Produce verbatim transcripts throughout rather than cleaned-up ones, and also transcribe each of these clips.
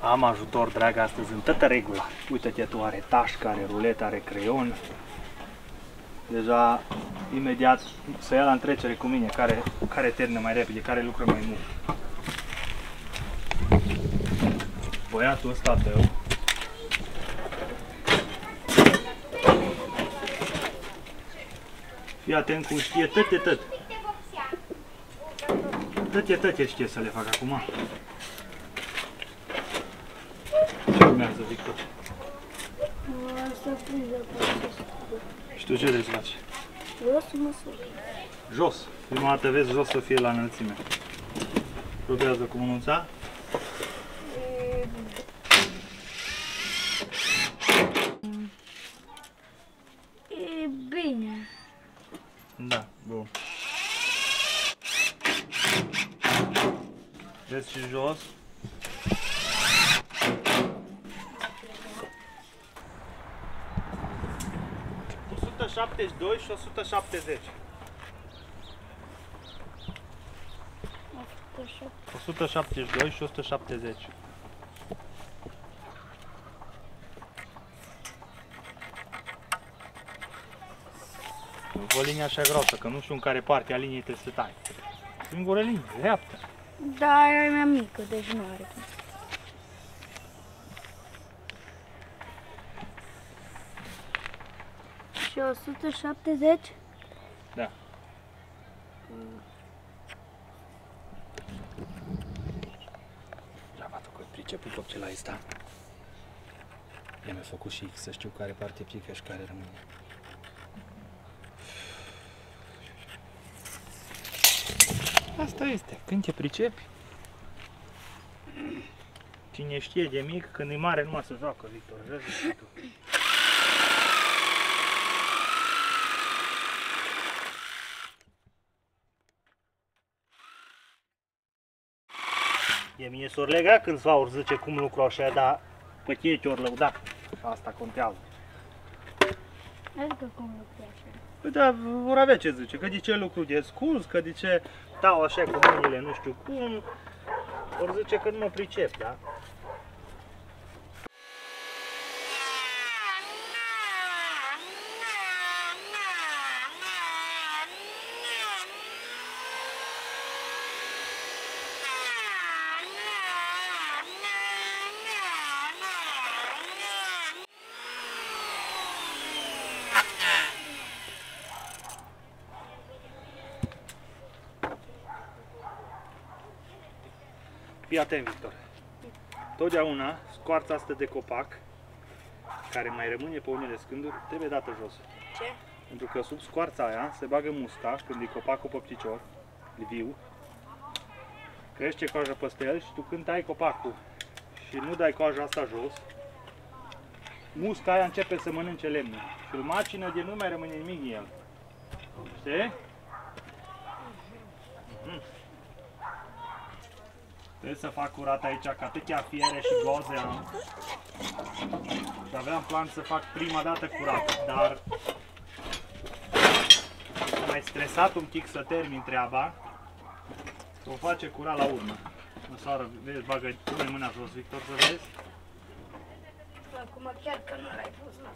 Am ajutor, drag, astăzi în toată regula. Uite-te, tu are tașcă, are ruletă, are creion. Deja, imediat, să ia la întrecere cu mine, care, care termină mai repede, care lucră mai mult. Băiatul ăsta tău fii atent cum știe tot de tot. Tot de tot știe să le fac acum. Ce urmează, Victor? Să prindă pe acest. Și tu ce trebuie să faci? Vreau să mă suc. Jos. Prima dată vezi jos să fie la înălțime. Probează cu mânuța. E bine. Da, bun. Vezi și jos. o sută șaptezeci și doi și o sută șaptezeci. o sută șaptezeci și doi și o sută șaptezeci. O linie așa groasă, că nu știu în care parte a liniei trebuie să tai. Singură linie, dreaptă. Da, e mai mică, deci nu are cum. Și o sută șaptezeci? Da. Degeaba tu că priceput tot ce la ăsta. I-am făcut și X, să știu care parte pică și care rămâne. Asta este, când te pricepi. Cine știe de mic, când e mare numai să joacă, Victor, vezi tu. E mie s-or lega când s-or zice cum lucru așa, dar pe tine te-or lăuda. Asta contează. Adică cum lucru așa? Păi da, vor avea ce zice, că de ce lucru de scurs, că de ce stau așa cu mâinile nu știu cum, or zice că nu mă pricep, da? Fii atent, Victor. Totdeauna scoarța asta de copac, care mai rămâne pe unele scânduri, trebuie dată jos. Ce? Pentru că sub scoarța aia se bagă musca, când e copacul pe picior, e viu, crește coaja peste el și tu când tai copacul și nu dai coaja asta jos, musca aia începe să mănânce lemnul și îl macină de nu mai rămâne nimic în el. Știi? Mm. Trebuie să fac curat aici, că atâtea fiere și goze am. Și aveam plan să fac prima dată curat, dar am mai stresat un pic să termin treaba. O face curat la urmă. Măsoară, vezi, bagă, pune mâna jos, Victor, să vezi. Acum chiar că nu l-ai pus la...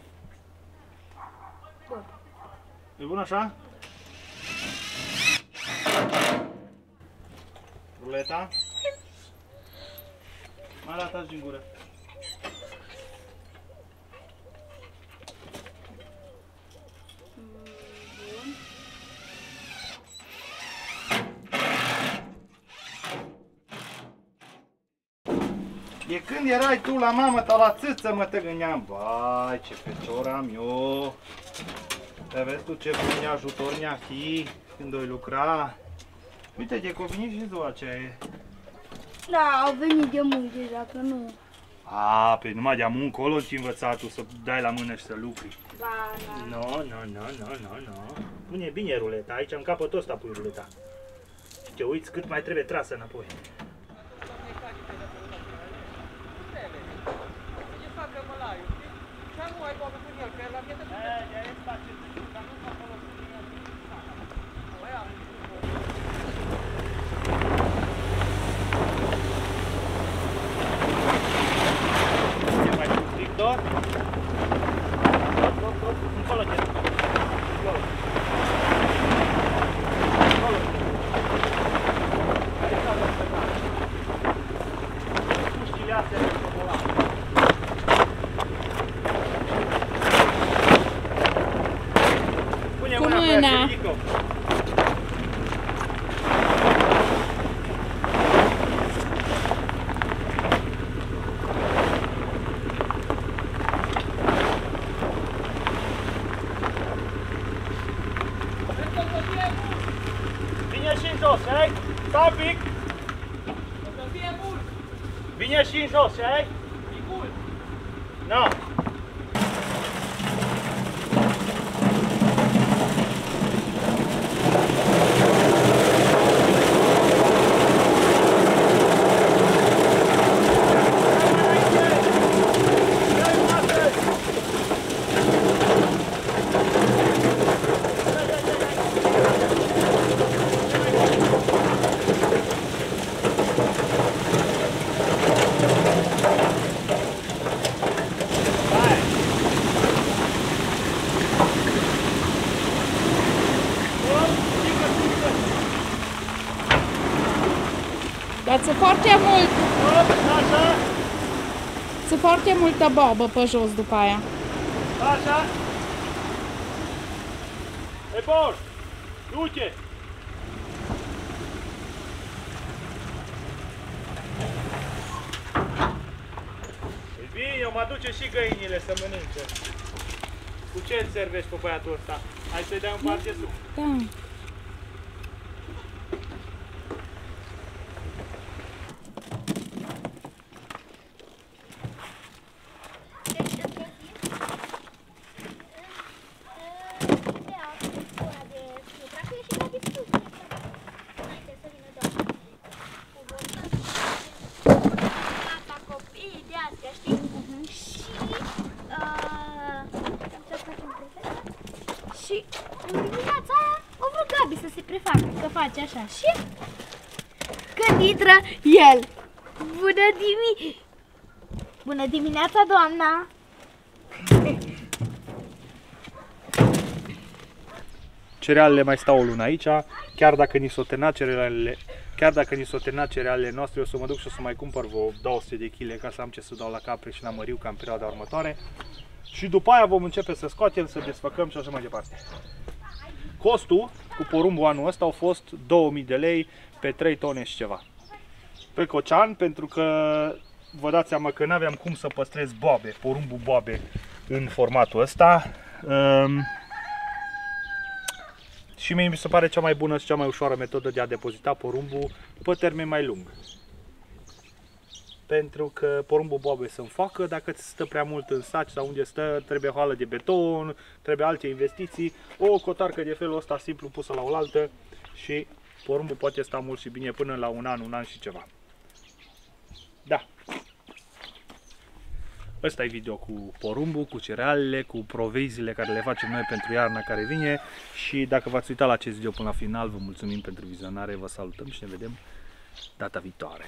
Bun. E bun așa? Ruleta. Mai arată-ți din gură. Bun. De când erai tu la mamă ta la țâță, mă te gândeam, vai, ce fecior am eu. Te vezi tu ce bun ajutor ne-a fi când o lucra. Uite, te conveni și ziua aceea. Da, au venit de mult deja, că nu... A, pe numai de-am încolo ți învățat tu să dai la mână și să lucri. Da, da. Nu, nu, nu, nu, nu, nu. Pune bine ruleta, aici în capătul ăsta pui ruleta. Și te uiți cât mai trebuie trasă înapoi. jos, știi? Stai un pic. Să fie mult. Vine și în jos, știi? Micul. No. Dar ți foarte mult, ți foarte multă bobă pe jos după aia. Așa. E bun. Du-te. E bine, eu mă duce și găinile să mănânce. Cu ce îți servești pe băiatul ăsta? Hai să-i dai un par de suc. Da. Și în dimineața aia o vrut Gabi să se prefacă, că face așa. Și când intră el, bună dimi... Bună dimineața, doamna! Cerealele mai stau o lună aici, chiar dacă ni s-o terminat cerealele, chiar dacă ni s-o terminat cerealele noastre, eu o să mă duc și o să mai cumpăr vreo două sute de kilograme ca să am ce să dau la capre și la măriu ca în perioada următoare. Și după aia vom începe să scoatem, să desfăcăm și așa mai departe. Costul cu porumbul anul ăsta au fost două mii de lei pe trei tone și ceva. Pe Cocean, pentru că vă dați seama că nu aveam cum să păstrez boabe, porumbul boabe în formatul ăsta. Um, și mie mi se pare cea mai bună și cea mai ușoară metodă de a depozita porumbul pe termen mai lung. Pentru că porumbul boabe să înfoacă, dacă ți stă prea mult în saci sau unde stă, trebuie hală de beton, trebuie alte investiții. O cotarcă de felul ăsta simplu pusă la oaltă și porumbul poate sta mult și bine până la un an, un an și ceva. Da. Ăsta e video cu porumbul, cu cerealele, cu proviziile care le facem noi pentru iarna care vine. Și dacă v-ați uitat la acest video până la final, vă mulțumim pentru vizionare, vă salutăm și ne vedem data viitoare.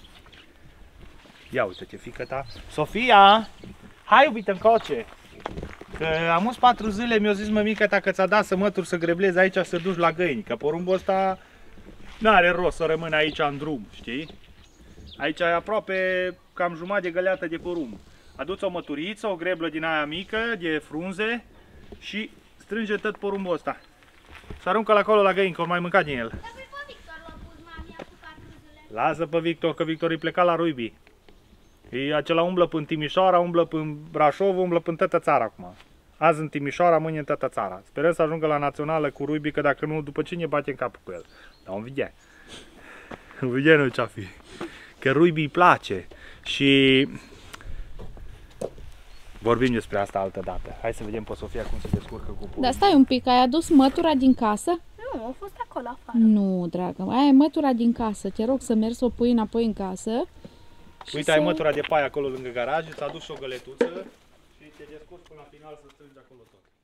Ia uite-te, fiică ta. Sofia! Hai, iubite, încoace! Că am uns patru zile, mi-a zis mămica ta că ți-a dat să mături să greblezi aici să duci la găini. Că porumbul ăsta n-are rost să rămână aici în drum, știi? Aici e aproape cam jumătate de găleată de porumb. Adu-ți o măturiță, o greblă din aia mică, de frunze și strânge tot porumbul ăsta. Să aruncă-l acolo la găini, că o mai mânca din el. Lasă pe Victor, că Victor e plecat la Ruibi. E acela umblă până Timișoara, umblă până Brașov, umblă până toată țara acum. Azi în Timișoara, mâine în toată țara. Sperăm să ajungă la națională cu Ruibi, că dacă nu, după ce ne bate în capul cu el. Dar un vedea. Un vedea nu ce-a fi. Că Ruibi îi place. Și vorbim despre asta altă dată. Hai să vedem pe Sofia cum se descurcă cu porumb. Dar stai un pic, ai adus mătura din casă? Nu, a fost acolo afară. Nu, dragă, aia e mătura din casă. Te rog să mergi să o pui înapoi în casă. Uite, ai mătura de paie acolo lângă garaj, îți aduci o găletuță și te descurci până la final să strângi acolo tot.